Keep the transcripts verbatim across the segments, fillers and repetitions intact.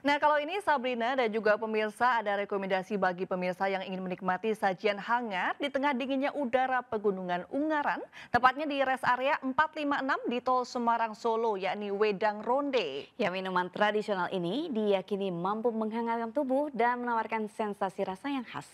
Nah, kalau ini Sabrina dan juga pemirsa, ada rekomendasi bagi pemirsa yang ingin menikmati sajian hangat di tengah dinginnya udara Pegunungan Ungaran, tepatnya di rest area empat lima enam di Tol Semarang Solo, yakni Wedang Ronde. Ya, minuman tradisional ini diyakini mampu menghangatkan tubuh dan menawarkan sensasi rasa yang khas.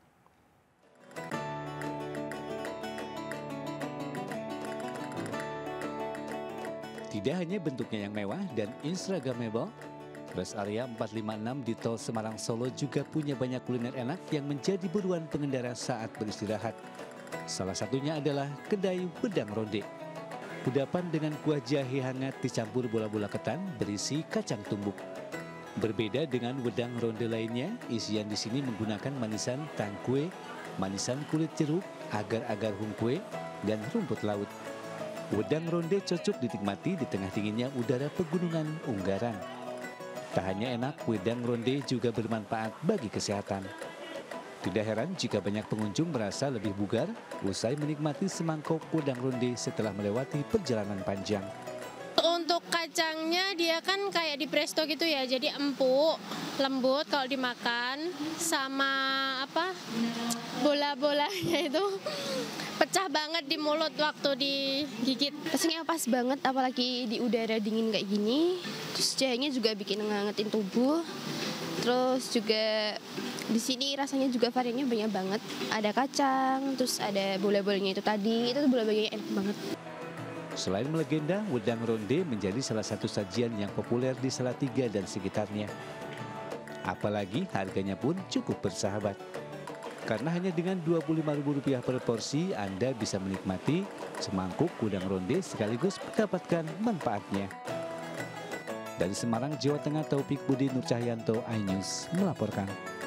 Tidak hanya bentuknya yang mewah dan instagramable, rest area empat lima enam di Tol Semarang Solo juga punya banyak kuliner enak yang menjadi buruan pengendara saat beristirahat. Salah satunya adalah kedai Wedang Ronde. Kudapan dengan kuah jahe hangat dicampur bola-bola ketan berisi kacang tumbuk. Berbeda dengan Wedang Ronde lainnya, isian di sini menggunakan manisan tangkue, manisan kulit jeruk, agar-agar hungkue, dan rumput laut. Wedang Ronde cocok dinikmati di tengah dinginnya udara Pegunungan Unggaran. Tak hanya enak, wedang ronde juga bermanfaat bagi kesehatan. Tidak heran jika banyak pengunjung merasa lebih bugar usai menikmati semangkok wedang ronde setelah melewati perjalanan panjang. Untuk kacangnya dia kan kayak di presto gitu ya, jadi empuk, lembut kalau dimakan, sama apa bola-bolanya itu pecah banget di mulut waktu digigit. Rasanya pas banget, apalagi di udara dingin kayak gini. Terus jahenya juga bikin ngangetin tubuh. Terus juga di sini rasanya juga variannya banyak banget. Ada kacang, terus ada bola-bolanya itu tadi. Itu bola-bolanya enak banget. Selain melegenda, wedang ronde menjadi salah satu sajian yang populer di Salatiga dan sekitarnya. Apalagi harganya pun cukup bersahabat. Karena hanya dengan dua puluh lima ribu rupiah per porsi, Anda bisa menikmati semangkuk wedang ronde sekaligus mendapatkan manfaatnya. Dari Semarang, Jawa Tengah, Taufik Budi Nur Cahyanto, iNews melaporkan.